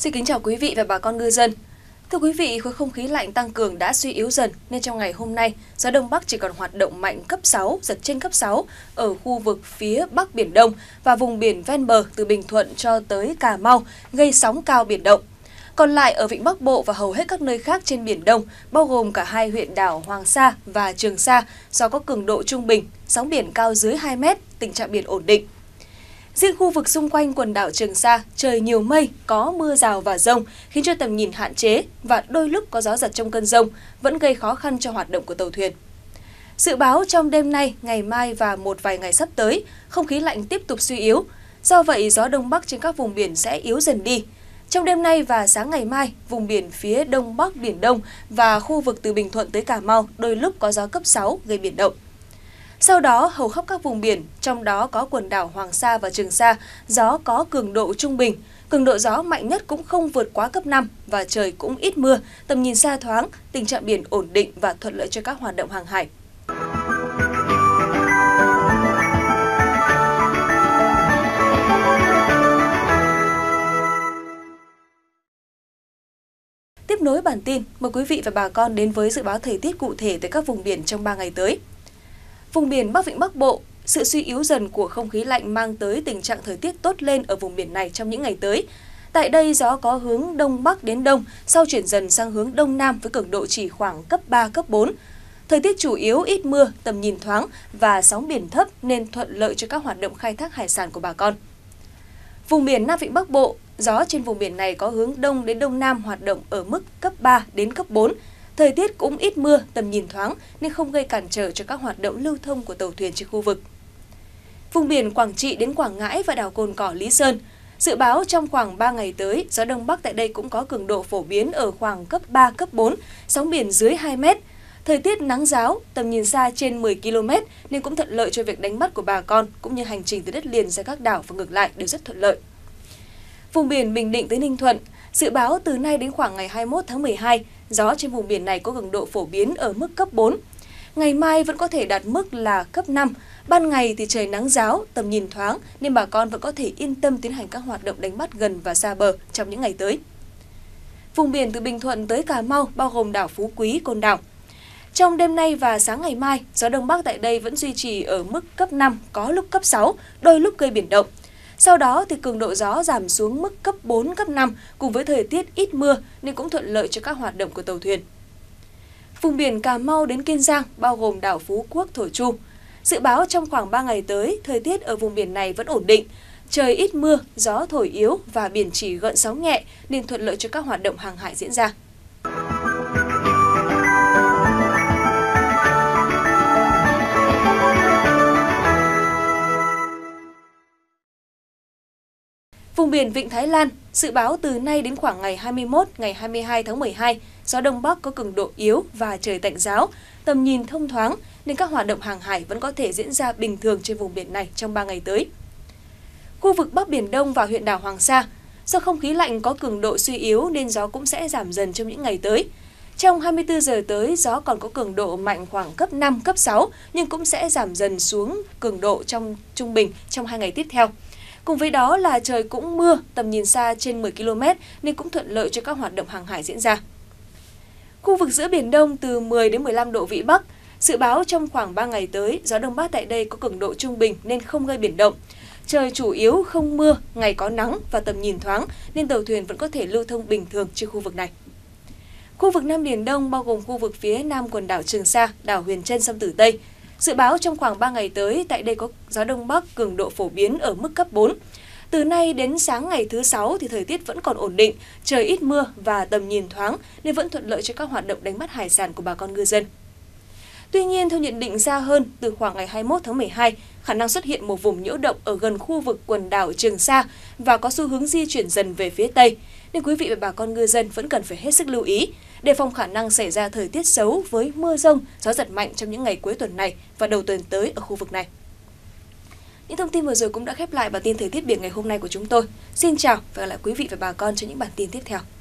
Xin kính chào quý vị và bà con ngư dân. Thưa quý vị, khối không khí lạnh tăng cường đã suy yếu dần nên trong ngày hôm nay, gió Đông Bắc chỉ còn hoạt động mạnh cấp 6, giật trên cấp 6 ở khu vực phía Bắc Biển Đông và vùng biển ven bờ từ Bình Thuận cho tới Cà Mau, gây sóng cao biển động. Còn lại ở Vịnh Bắc Bộ và hầu hết các nơi khác trên Biển Đông, bao gồm cả hai huyện đảo Hoàng Sa và Trường Sa, gió có cường độ trung bình, sóng biển cao dưới 2 mét, tình trạng biển ổn định. Riêng khu vực xung quanh quần đảo Trường Sa, trời nhiều mây, có mưa rào và dông, khiến cho tầm nhìn hạn chế và đôi lúc có gió giật trong cơn dông, vẫn gây khó khăn cho hoạt động của tàu thuyền. Dự báo trong đêm nay, ngày mai và một vài ngày sắp tới, không khí lạnh tiếp tục suy yếu. Do vậy, gió Đông Bắc trên các vùng biển sẽ yếu dần đi. Trong đêm nay và sáng ngày mai, vùng biển phía Đông Bắc Biển Đông và khu vực từ Bình Thuận tới Cà Mau đôi lúc có gió cấp 6 gây biển động. Sau đó, hầu khắp các vùng biển, trong đó có quần đảo Hoàng Sa và Trường Sa, gió có cường độ trung bình. Cường độ gió mạnh nhất cũng không vượt quá cấp 5 và trời cũng ít mưa, tầm nhìn xa thoáng, tình trạng biển ổn định và thuận lợi cho các hoạt động hàng hải. Tiếp nối bản tin, mời quý vị và bà con đến với dự báo thời tiết cụ thể tới các vùng biển trong 3 ngày tới. Vùng biển Bắc Vịnh Bắc Bộ, sự suy yếu dần của không khí lạnh mang tới tình trạng thời tiết tốt lên ở vùng biển này trong những ngày tới. Tại đây, gió có hướng Đông Bắc đến Đông, sau chuyển dần sang hướng Đông Nam với cường độ chỉ khoảng cấp 3, cấp 4. Thời tiết chủ yếu ít mưa, tầm nhìn thoáng và sóng biển thấp nên thuận lợi cho các hoạt động khai thác hải sản của bà con. Vùng biển Nam Vịnh Bắc Bộ, gió trên vùng biển này có hướng Đông đến Đông Nam hoạt động ở mức cấp 3 đến cấp 4. Thời tiết cũng ít mưa, tầm nhìn thoáng nên không gây cản trở cho các hoạt động lưu thông của tàu thuyền trên khu vực. Vùng biển Quảng Trị đến Quảng Ngãi và đảo Cồn Cỏ, Lý Sơn. Dự báo trong khoảng 3 ngày tới, gió Đông Bắc tại đây cũng có cường độ phổ biến ở khoảng cấp 3, cấp 4, sóng biển dưới 2 mét. Thời tiết nắng ráo, tầm nhìn xa trên 10 km nên cũng thuận lợi cho việc đánh bắt của bà con cũng như hành trình từ đất liền ra các đảo và ngược lại đều rất thuận lợi. Vùng biển Bình Định tới Ninh Thuận, dự báo từ nay đến khoảng ngày 21 tháng 12, gió trên vùng biển này có cường độ phổ biến ở mức cấp 4. Ngày mai vẫn có thể đạt mức là cấp 5. Ban ngày thì trời nắng ráo, tầm nhìn thoáng nên bà con vẫn có thể yên tâm tiến hành các hoạt động đánh bắt gần và xa bờ trong những ngày tới. Vùng biển từ Bình Thuận tới Cà Mau bao gồm đảo Phú Quý, Côn Đảo. Trong đêm nay và sáng ngày mai, gió Đông Bắc tại đây vẫn duy trì ở mức cấp 5, có lúc cấp 6, đôi lúc gây biển động. Sau đó thì cường độ gió giảm xuống mức cấp 4, cấp 5 cùng với thời tiết ít mưa nên cũng thuận lợi cho các hoạt động của tàu thuyền. Vùng biển Cà Mau đến Kiên Giang bao gồm đảo Phú Quốc, Thổ Chu. Dự báo trong khoảng 3 ngày tới, thời tiết ở vùng biển này vẫn ổn định. Trời ít mưa, gió thổi yếu và biển chỉ gợn sóng nhẹ nên thuận lợi cho các hoạt động hàng hải diễn ra. Vùng biển Vịnh Thái Lan, dự báo từ nay đến khoảng ngày 21, ngày 22 tháng 12, gió Đông Bắc có cường độ yếu và trời tạnh ráo, tầm nhìn thông thoáng nên các hoạt động hàng hải vẫn có thể diễn ra bình thường trên vùng biển này trong 3 ngày tới. Khu vực Bắc Biển Đông và huyện đảo Hoàng Sa, do không khí lạnh có cường độ suy yếu nên gió cũng sẽ giảm dần trong những ngày tới. Trong 24 giờ tới, gió còn có cường độ mạnh khoảng cấp 5, cấp 6 nhưng cũng sẽ giảm dần xuống cường độ trong trung bình trong 2 ngày tiếp theo. Cùng với đó là trời cũng mưa, tầm nhìn xa trên 10 km nên cũng thuận lợi cho các hoạt động hàng hải diễn ra. Khu vực giữa Biển Đông từ 10 đến 15 độ Vĩ Bắc, dự báo trong khoảng 3 ngày tới, gió Đông Bắc tại đây có cường độ trung bình nên không gây biển động. Trời chủ yếu không mưa, ngày có nắng và tầm nhìn thoáng nên tàu thuyền vẫn có thể lưu thông bình thường trên khu vực này. Khu vực Nam Biển Đông bao gồm khu vực phía nam quần đảo Trường Sa, đảo Huyền Trân, Song Tử Tây. Dự báo trong khoảng 3 ngày tới, tại đây có gió Đông Bắc cường độ phổ biến ở mức cấp 4. Từ nay đến sáng ngày thứ 6 thì thời tiết vẫn còn ổn định, trời ít mưa và tầm nhìn thoáng nên vẫn thuận lợi cho các hoạt động đánh bắt hải sản của bà con ngư dân. Tuy nhiên, theo nhận định xa hơn, từ khoảng ngày 21 tháng 12, khả năng xuất hiện một vùng nhiễu động ở gần khu vực quần đảo Trường Sa và có xu hướng di chuyển dần về phía Tây, nên quý vị và bà con ngư dân vẫn cần phải hết sức lưu ý, đề phòng khả năng xảy ra thời tiết xấu với mưa rông, gió giật mạnh trong những ngày cuối tuần này và đầu tuần tới ở khu vực này. Những thông tin vừa rồi cũng đã khép lại bản tin thời tiết biển ngày hôm nay của chúng tôi. Xin chào và hẹn gặp lại quý vị và bà con trong những bản tin tiếp theo.